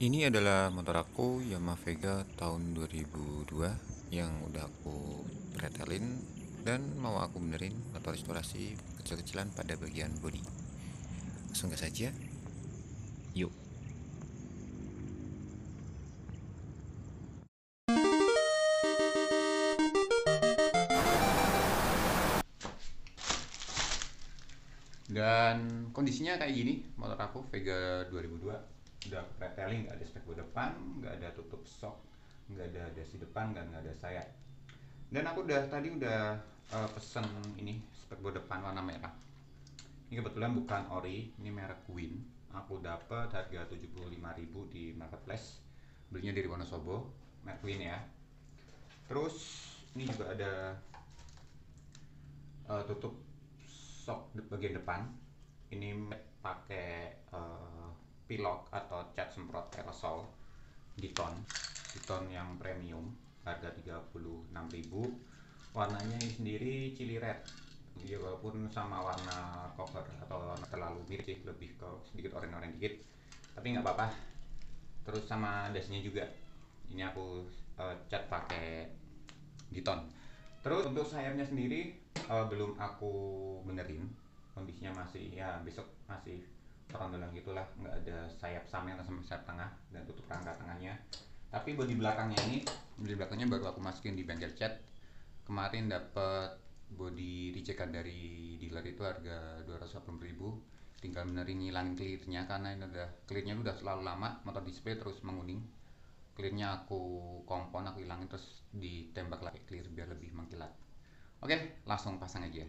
Ini adalah motor aku Yamaha Vega tahun 2002 yang udah aku retelin dan mau aku benerin atau restorasi kecil-kecilan pada bagian bodi. Langsung gas saja. Yuk. Dan kondisinya kayak gini, motor aku Vega 2002. Udah aku retelling, nggak ada spek depan, nggak ada tutup sok, nggak ada dasi depan, nggak ada sayap. Dan aku udah pesen ini spek depan warna merah. Ini kebetulan bukan ori, ini merek Queen. Aku dapat harga 75.000 di marketplace. Belinya dari Wonosobo, merek Queen ya. Terus ini juga ada tutup sok bagian depan. Ini pakai pilok atau cat semprot aerosol Diton yang premium, harga 36.000. Warnanya ini sendiri chili red. Ya, walaupun sama warna cover atau terlalu mirip sih, lebih ke sedikit oranye-oranye dikit, tapi nggak apa-apa. Terus sama dasinya juga ini aku cat pakai Diton. Terus untuk sayapnya sendiri belum aku benerin, kondisinya masih ya besok masih perondolan gitulah, nggak ada sayap samping atau sayap tengah dan tutup rangka tengahnya. Tapi bodi belakangnya baru aku masukin di bengkel cat. Kemarin dapat body rejekan dari dealer itu harga 280.000. Tinggal benerin ngilangin clearnya karena ini udah selalu lama motor display terus menguning. Clearnya aku kompon, aku hilangin terus ditembak lagi clear biar lebih mengkilat. Oke, langsung pasang aja.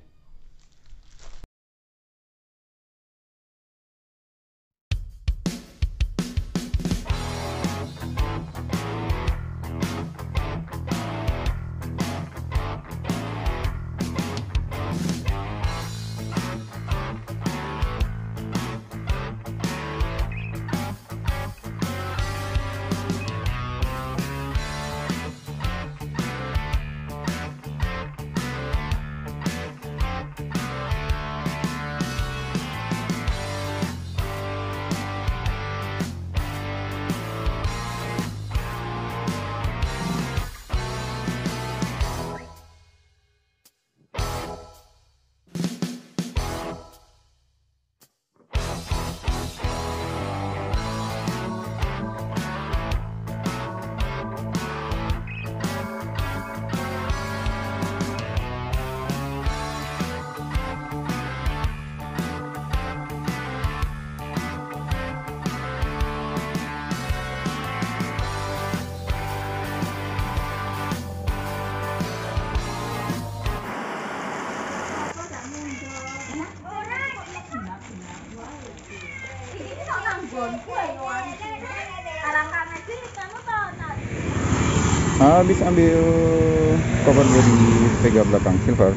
Habis ambil cover body Vega belakang silver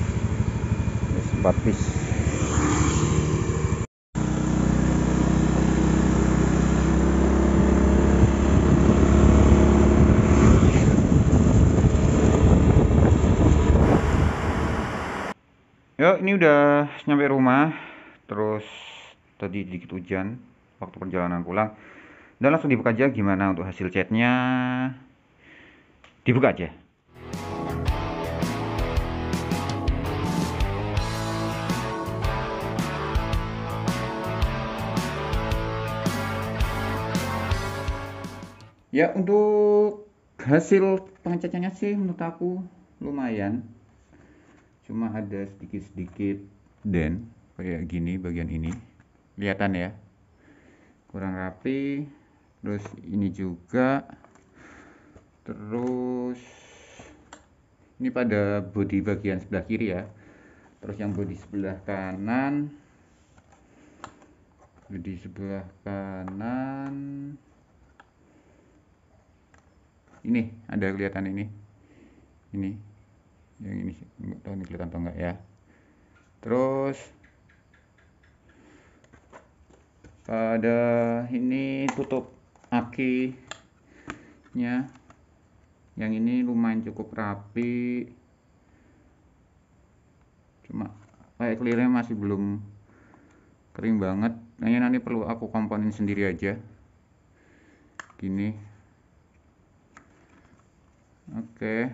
4 piece. Ya, ini udah nyampe rumah. Terus tadi dikit hujan waktu perjalanan pulang. Dan langsung dibuka aja gimana untuk hasil catnya. Dibuka aja. Ya, untuk hasil pengecatannya sih menurut aku lumayan. Cuma ada sedikit-sedikit dent kayak gini bagian ini. Kelihatan ya. Kurang rapi. Terus ini juga. Terus ini pada bodi bagian sebelah kiri ya. Terus yang bodi sebelah kanan ini ada kelihatan ini yang ini nggak tahu ini kelihatan atau enggak ya. Terus pada ini tutup akinya yang ini lumayan cukup rapi, cuma kayak clearnya masih belum kering banget, kayaknya nanti perlu aku komponin sendiri aja. gini. Oke.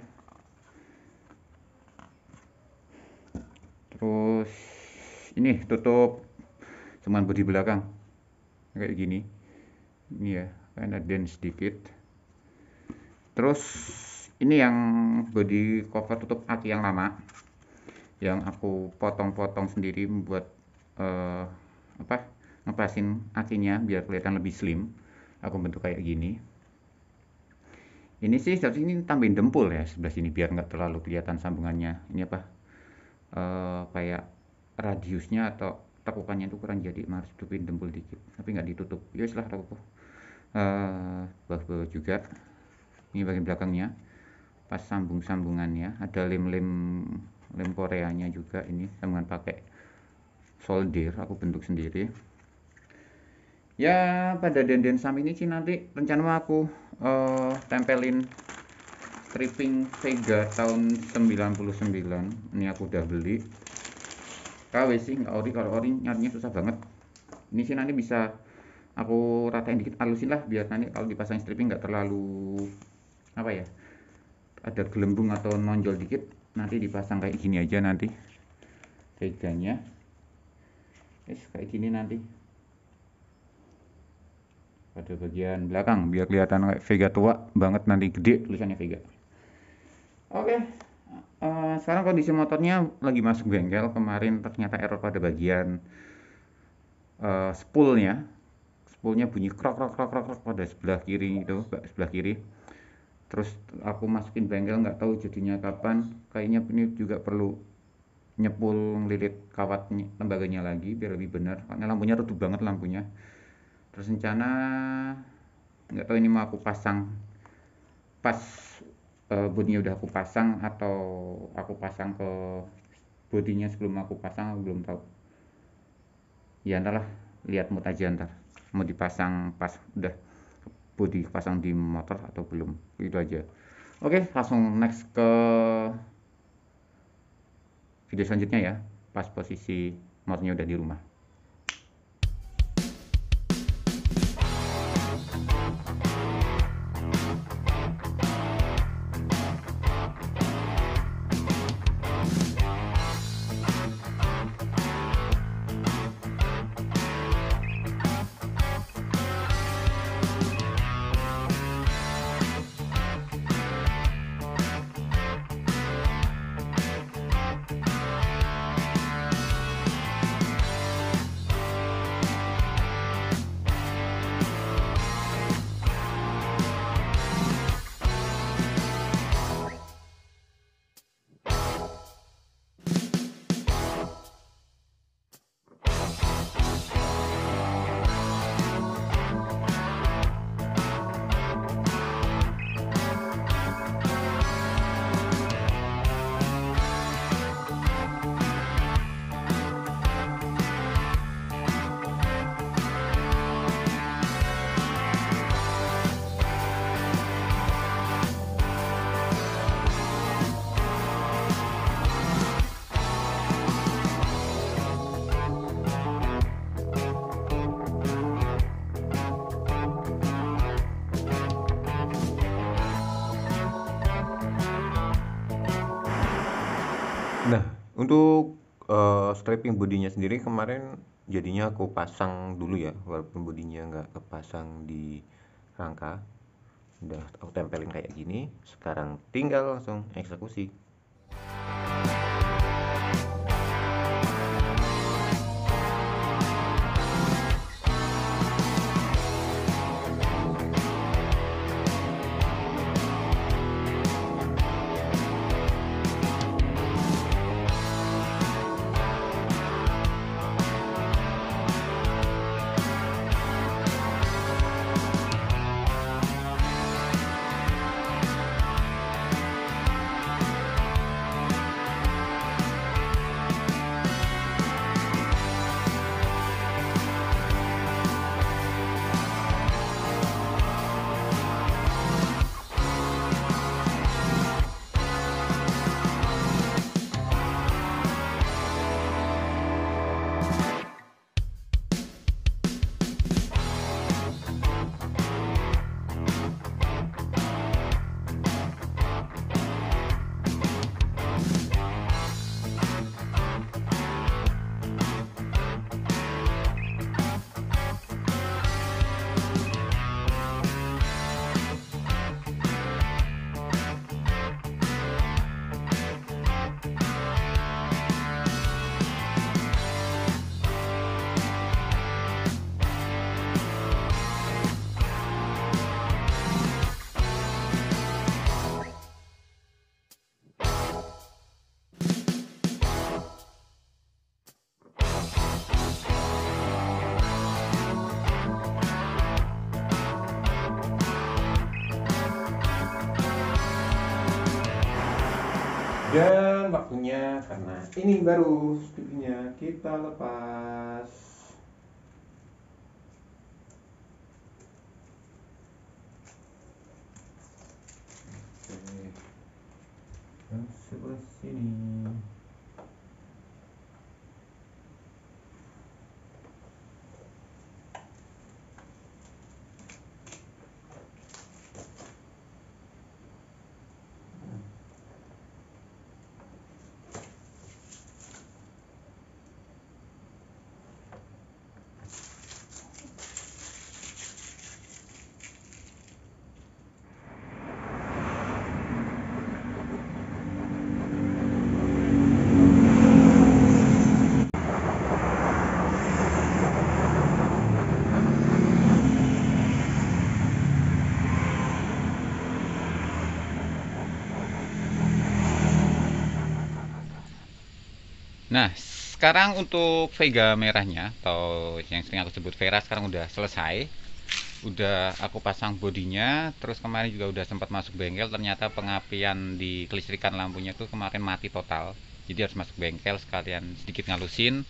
Terus ini tutup cuman bodi belakang kayak gini. Ini ya, kan ada dent sedikit. Terus ini yang body cover tutup aki yang lama, yang aku potong-potong sendiri membuat ngepasin akinya biar kelihatan lebih slim. Aku bentuk kayak gini. Ini sih ini tambahin dempul ya sebelah sini biar nggak terlalu kelihatan sambungannya. Ini apa? Kayak radiusnya atau tekukannya itu kurang, jadi harus tutupin dempul dikit, tapi nggak ditutup. Ya setelah aku bawah juga. Ini bagian belakangnya pas sambungannya ada lem Koreanya juga. Ini sambungan pakai solder, aku bentuk sendiri ya. Pada denden samping ini sih nanti rencana aku tempelin stripping Vega tahun 99. Ini aku udah beli KW sih, nggak ori. Kalau ori nyarinya susah banget. Ini sih nanti bisa aku ratain dikit, halusin lah biar nanti kalau dipasang stripping nggak terlalu apa ya, ada gelembung atau nonjol dikit. Nanti dipasang kayak gini aja nanti Veganya. Kayak gini nanti pada bagian belakang biar kelihatan kayak Vega tua banget, nanti gede tulisannya Vega. Oke. Sekarang kondisi motornya lagi masuk bengkel. Kemarin ternyata error pada bagian spoolnya bunyi krok pada sebelah kiri itu, sebelah kiri. Terus aku masukin bengkel, nggak tahu jadinya kapan. Kayaknya ini juga perlu nyepul, ngelilit kawat lembaganya lagi biar lebih benar, karena lampunya redup banget lampunya. Terus rencana nggak tahu ini mau aku pasang pas bodinya udah aku pasang atau aku pasang ke bodinya sebelum aku pasang, aku belum tahu ya. Ntar lah, lihat mood aja ntar mau dipasang pas udah bodi pasang di motor atau belum, itu aja. Oke, langsung next ke video selanjutnya ya, pas posisi motornya udah di rumah. Nah, untuk striping bodinya sendiri kemarin jadinya aku pasang dulu ya, walaupun bodinya nggak kepasang di rangka. Udah aku tempelin kayak gini, sekarang tinggal langsung eksekusi. Dan waktunya, karena ini baru sepertinya kita lepas. Oke, yang sebelah sini. Nah, sekarang untuk Vega merahnya atau yang sering aku sebut Vera sekarang udah selesai. Udah aku pasang bodinya, terus kemarin juga udah sempat masuk bengkel, ternyata pengapian di kelistrikan lampunya tuh kemarin mati total. Jadi harus masuk bengkel sekalian sedikit ngalusin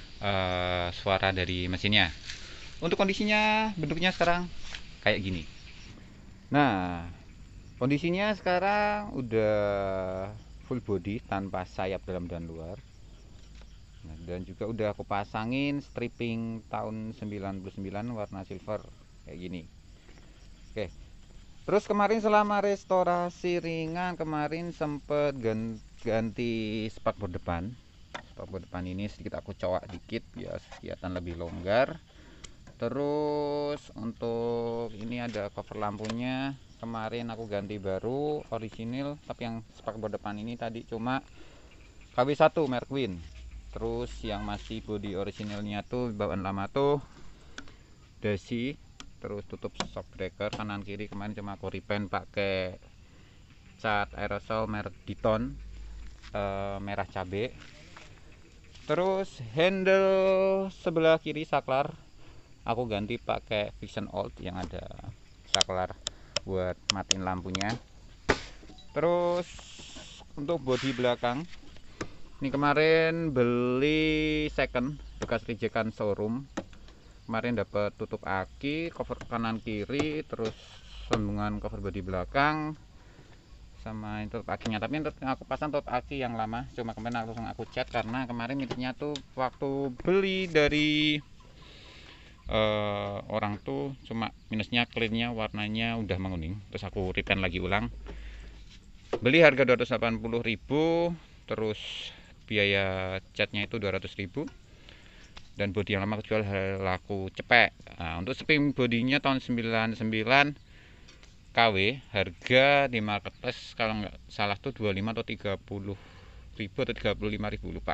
suara dari mesinnya. Untuk kondisinya bentuknya sekarang kayak gini. Nah, kondisinya sekarang udah full body tanpa sayap dalam dan luar. Nah, dan juga udah aku pasangin stripping tahun 99 warna silver kayak gini. Oke. Terus kemarin selama restorasi ringan kemarin sempet ganti spakbor depan. Spakbor depan ini sedikit aku cowok dikit biar kelihatan lebih longgar. Terus untuk ini ada cover lampunya. Kemarin aku ganti baru original, tapi yang spakbor depan ini tadi cuma KW1 merek Win. Terus yang masih body originalnya tuh bawaan lama tuh Desi. Terus tutup shock breaker kanan kiri kemarin cuma aku repaint pakai cat aerosol merek Diton merah cabe. Terus handle sebelah kiri saklar aku ganti pakai Vision Old yang ada saklar buat matiin lampunya. Terus untuk bodi belakang ini kemarin beli second bekas rejekan showroom. Kemarin dapat tutup aki, cover kanan kiri, terus sambungan cover bodi belakang sama tutup akinya. Tapi untuk aku pasang tutup aki yang lama, cuma kemarin langsung aku cat karena kemarin mitnya tuh waktu beli dari orang tuh cuma minusnya clearnya warnanya udah menguning. Terus aku repaint lagi ulang. Beli harga 280.000, terus biaya catnya itu 200.000 dan bodi yang lama aku jual laku cepek. Nah, untuk spring bodinya tahun 99 KW harga di marketplace kalau nggak salah tuh 25 atau 30.000 atau 35.000 lupa.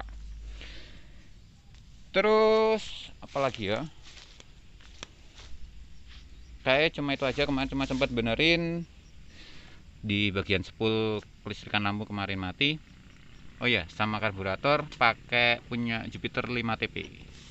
Terus apalagi ya, kayak cuma itu aja. Kemarin cuma sempat benerin di bagian spool kelistrikan lampu kemarin mati. Oh ya, sama karburator pakai punya Jupiter 5TP.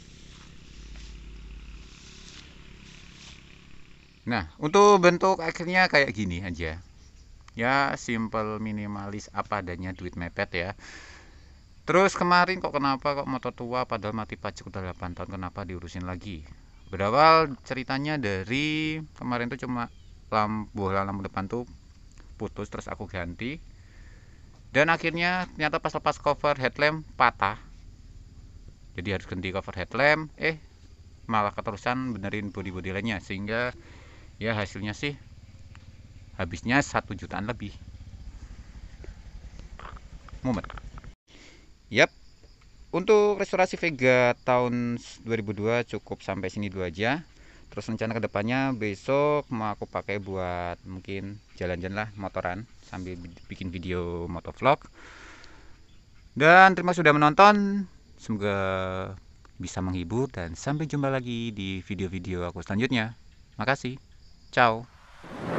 Nah, untuk bentuk akhirnya kayak gini aja. Ya, simple minimalis apa adanya, duit mepet ya. Terus kemarin kenapa kok motor tua padahal mati pajak udah 8 tahun kenapa diurusin lagi? Berawal ceritanya dari kemarin tuh cuma lampu depan tuh putus terus aku ganti. Dan akhirnya ternyata pas lepas cover headlamp patah. Jadi harus ganti cover headlamp. Malah keterusan benerin bodi-bodi lainnya sehingga ya hasilnya sih habisnya 1 jutaan lebih. Mumet. Yap. Untuk restorasi Vega tahun 2002 cukup sampai sini dulu aja. Terus rencana kedepannya besok mau aku pakai buat mungkin jalan-jalan lah motoran sambil bikin video motovlog. Dan terima kasih sudah menonton. Semoga bisa menghibur dan sampai jumpa lagi di video-video aku selanjutnya. Makasih. Ciao.